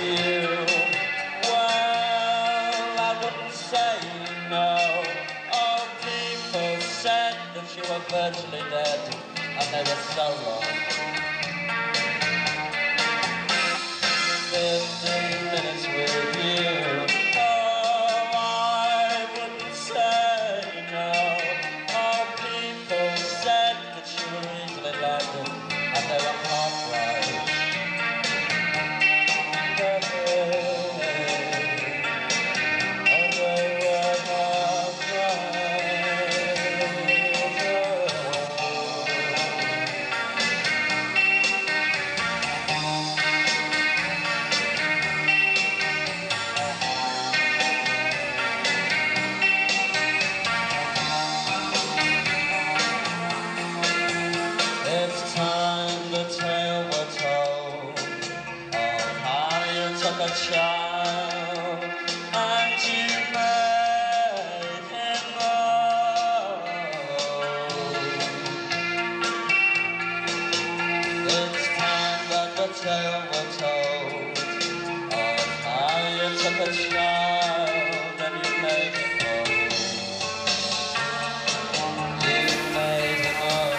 you. Well, I wouldn't say no. Oh, people said that you were virtually dead, and they were so wrong. 15 minutes with you. Oh, I wouldn't say no. Oh, people said that you were easily lighted, and they were half right. It's time the tale were told of how you took a child and you made him old. It's time that the tale were told of how you took a child and you made him old. You made him old.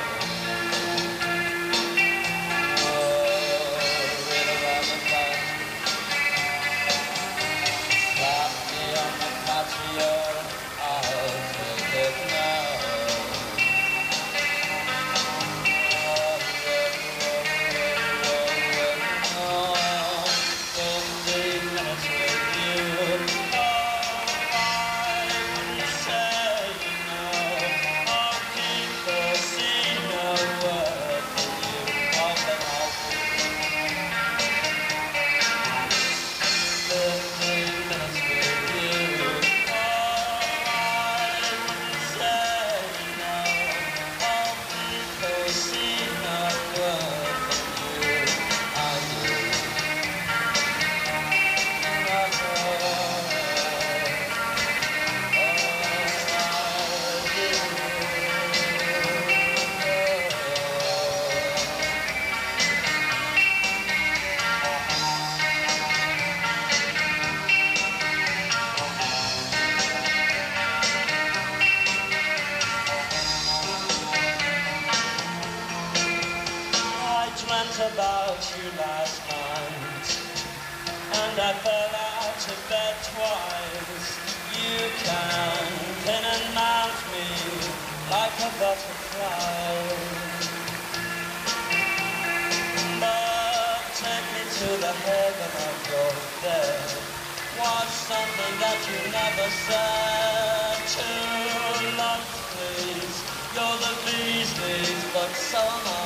About you last night, and I fell out of bed twice. You camped in and mount me like a butterfly, but take me to the heaven of your bed was something that you never said. To love, please, you're the bee's knees, but so am I.